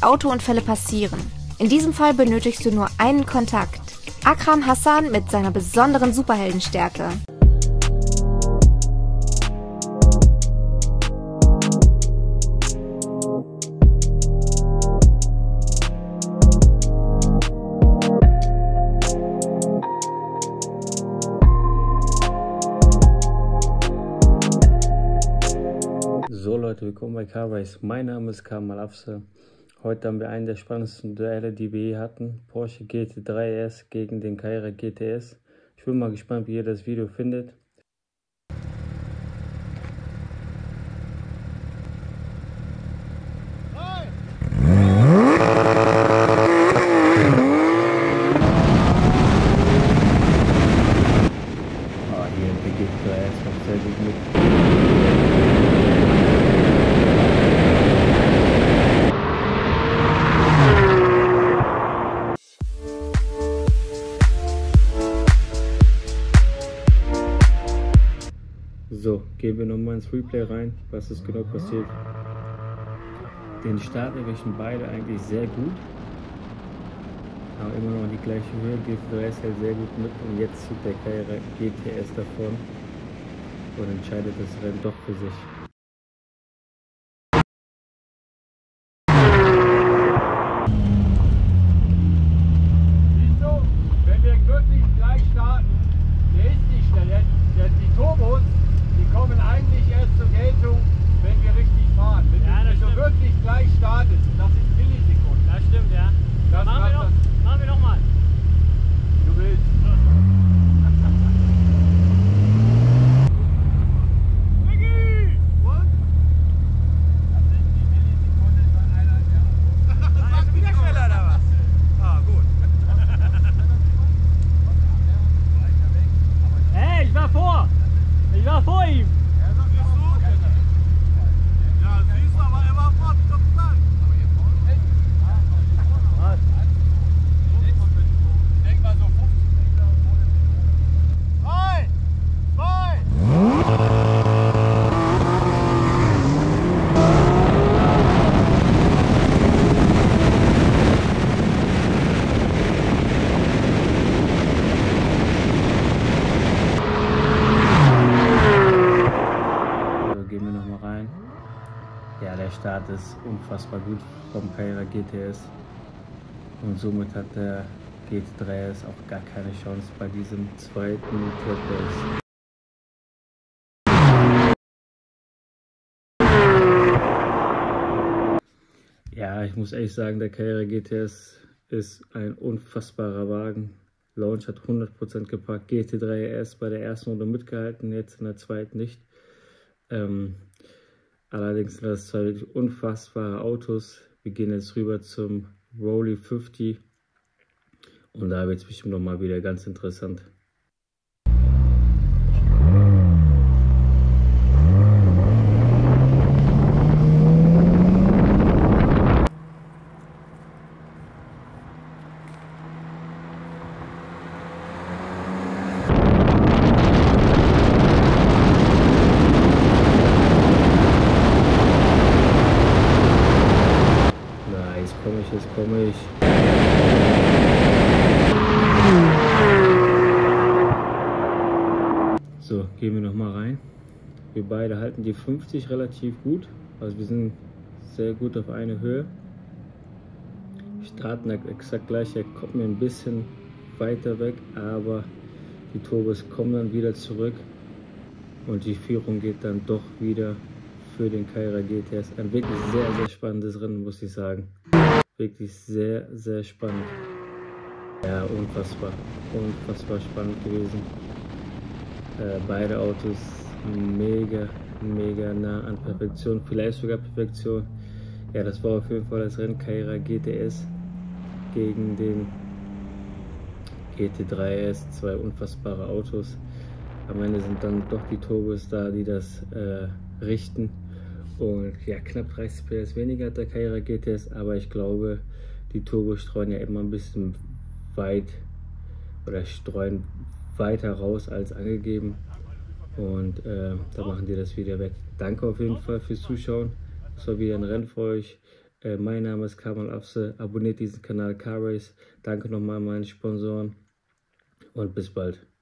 Autounfälle passieren. In diesem Fall benötigst du nur einen Kontakt. Akram Hassan mit seiner besonderen Superheldenstärke. So Leute, willkommen bei Carrace. Mein Name ist Kamal Afse. Heute haben wir einen der spannendsten Duelle, die wir je hatten. Porsche GT3 RS gegen den Carrera GTS. Ich bin mal gespannt, wie ihr das Video findet. Hier der GT3 RS macht sehr gut mit. So, gehen wir nochmal ins Replay rein, was ist genau passiert. Den Start erwischen beide eigentlich sehr gut, aber immer noch die gleiche Höhe. GT3 hält sehr gut mit und jetzt zieht der Carrera GTS davon und entscheidet das Rennen doch für sich. Siehst du, wenn wir wirklich gleich starten, der ist nicht schnell, die Turbos, die kommen eigentlich erst zur Geltung, wenn wir richtig fahren. Wenn du wirklich gleich startest, das sind Millisekunden. Das stimmt, ja. Machen wir noch mal. Du willst. Vicky! Und? Das sind die Millisekunden von einer, ja. Das ist wieder schneller oder was? Ah, gut. Hey, ich war vor! Ich war vor ihm! Ja, siehst du, aber er war fort, konstant. Was? Ich denke mal so 50 Meter vor dem Hintergrund. 3, 2. Gehen wir noch mal rein. Ja, der Start ist unfassbar gut vom Carrera GTS und somit hat der GT3 RS auch gar keine Chance bei diesem zweiten Track Race. Ja, ich muss ehrlich sagen, der Carrera GTS ist ein unfassbarer Wagen. Launch hat 100% gepackt. GT3 RS bei der ersten Runde mitgehalten, jetzt in der zweiten nicht. Allerdings sind das zwei wirklich unfassbare Autos. Wir gehen jetzt rüber zum Rally 50 und da wird es bestimmt nochmal wieder ganz interessant. Jetzt komme ich. So, gehen wir noch mal rein. Wir beide halten die 50 relativ gut. Also wir sind sehr gut auf eine Höhe. Starten exakt gleich. Er kommt mir ein bisschen weiter weg, aber die Turbos kommen dann wieder zurück und die Führung geht dann doch wieder für den Carrera GTS. Ein wirklich sehr, sehr spannendes Rennen, muss ich sagen. Wirklich sehr, sehr spannend. Ja, unfassbar spannend gewesen. Beide Autos mega nah an Perfektion, vielleicht sogar Perfektion. Ja, das war auf jeden Fall das Rennen Carrera GTS gegen den GT3 RS, zwei unfassbare Autos. Am Ende sind dann doch die Turbos da, die das richten. Und ja, knapp 30 PS weniger hat der Carrera GTS, aber ich glaube, die Turbos streuen ja immer ein bisschen weit oder streuen weiter raus als angegeben. Und da machen die das wieder weg. Danke auf jeden Fall fürs Zuschauen. Das war wieder ein Rennen für euch. Mein Name ist Kamal Afse. Abonniert diesen Kanal CarRace. Danke nochmal an meine Sponsoren und bis bald.